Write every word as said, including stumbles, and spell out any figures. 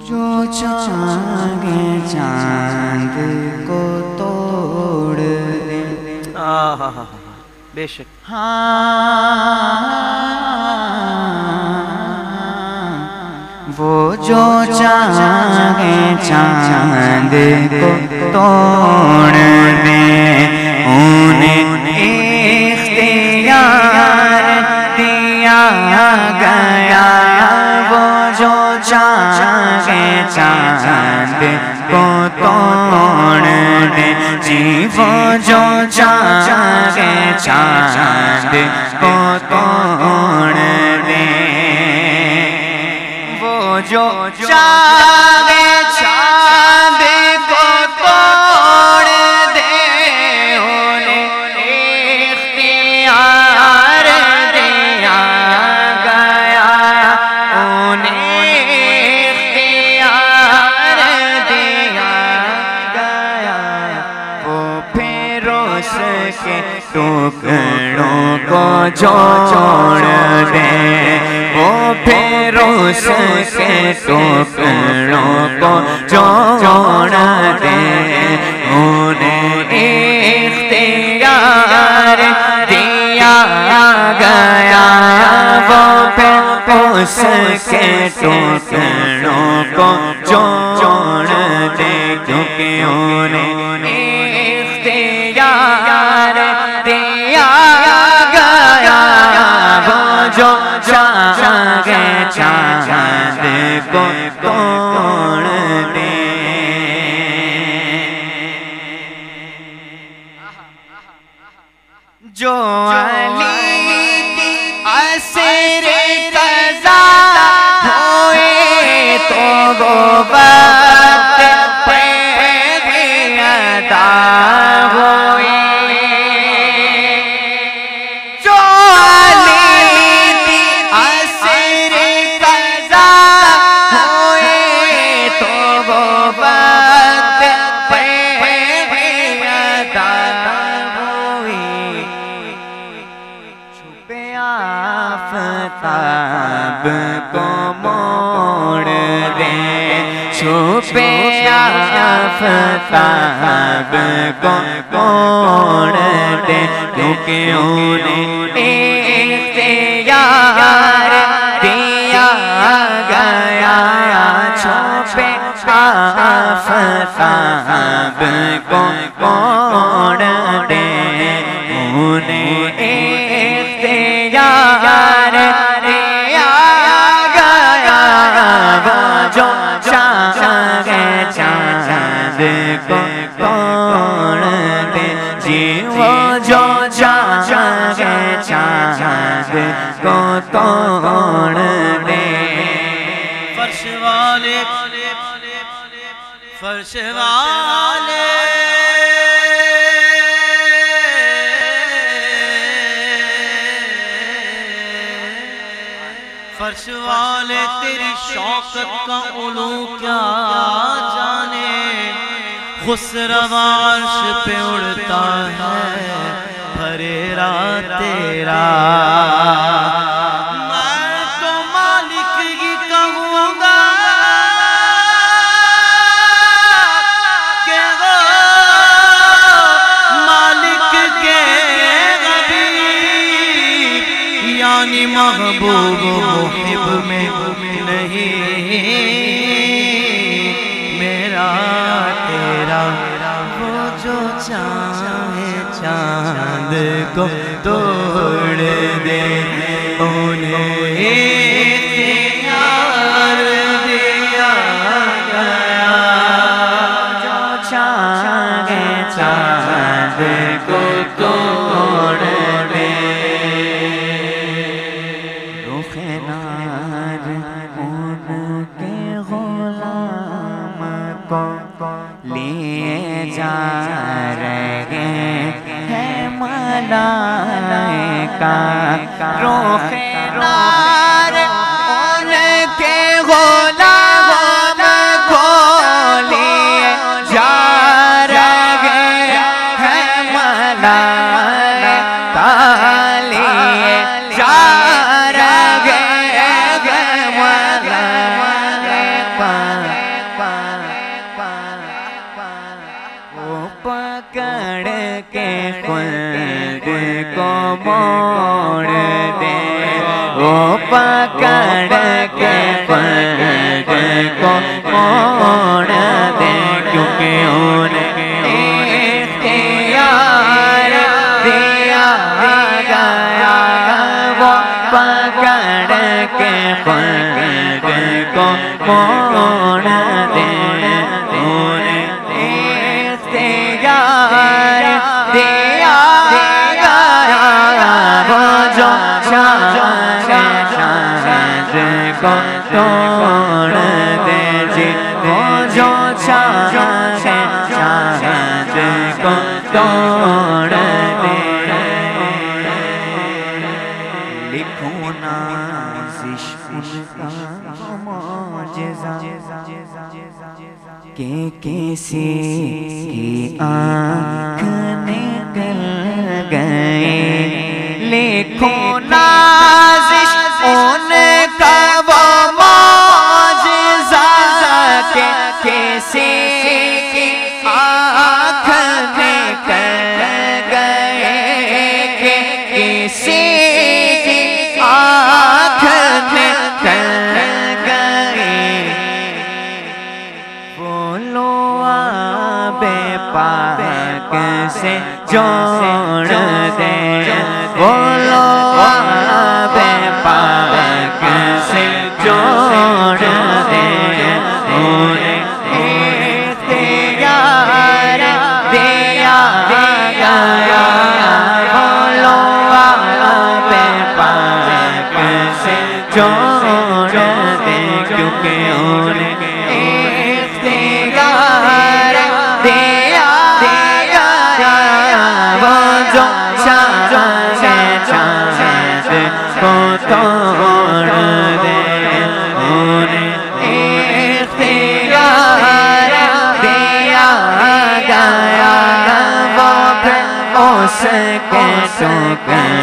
جو چاند چاند کو توڑ دے آہا بے شک وہ جو چاند چاند کو توڑ دے انہیں اختیار دیا گیا وہ جو چاند چاند کو توڑ دے جی وہ جو چاند چاند کو توڑ دے وہ جو چاند چاند کو توڑ دے انہیں اختیار دیا گیا انہیں اختیار دیا گیا وہ پھر اس کے ٹکڑوں کو جوڑ دے وہ پھر اس کے ٹکڑوں کو جوڑ دے انہیں اختیار دیا گیا وہ پھر اس کے ٹکڑوں کو جوڑ دے کیونکہ انہیں اختیار دیا گیا وہ جو چاند چاند کو توڑ دے جو علی کی عصر قضا ہوئے تو وہ وقت پہ ادا ہوئے جو علی کی عصر قضا ہوئے تو وہ وقت پہ ادا ہوئے چھپے آفتاب کو موڑ دے چھپے آفتاب کو موڑ دے کیونکہ انہیں اختیار دیا گیا چھپے آفتاب کو موڑ دے انہیں اختیار دیا گیا وہ جو چاند چاند کو توڑ دے جی وہ جو چاند چاند کو توڑ دے فرش والے فرش والے فرش والے تیری شوقت کا علو کیا جانے خسرو عرش پہ اڑتا ہے پھریرا تیرا میں تو مالک ہی کہوں گا کہ وہ مالک کے غبیر یعنی محبوب محب میں نہیں میرا تیرا وہ جو چاند چاند کو توڑ دے انہیں اختیار دیا گیا جو چاند چاند کو توڑ دے لیے جا رہے ہیں ملائکہ روح نار ان کے غلام کو لیے جا رہے ہیں ملائکہ لیے جا رہے ہیں ملائکہ موڑ دے وہ پکڑ کے فرد کو موڑ دے کیونکہ انہیں اختیار دیا گیا وہ پکڑ کے فرد کو موڑ دے انہیں اختیار دیا گیا وہ جو شاہد کو توڑ دے جی وہ جو شاہد کو توڑ دے لکھوں نازش ان کا معجزہ کہ کسی کی آنکھ نکل گئے لکھوں نازش ان کا وہ معجزہ کہ کسی کی آنکھ نکل گئے کہ کسی کی آنکھ نکل گئے بولو آب پاک سے جوڑ دے بولو آب پاک سے جوڑ دے انہیں اختیار دیا گیا بولو آب پاک سے جوڑ دے کیونکہ انہیں اختیار دیا گیا وہ جو شاہد کو توڑ دے انہیں اختیار دیا گیا وہ پھر اس کے ٹوکرے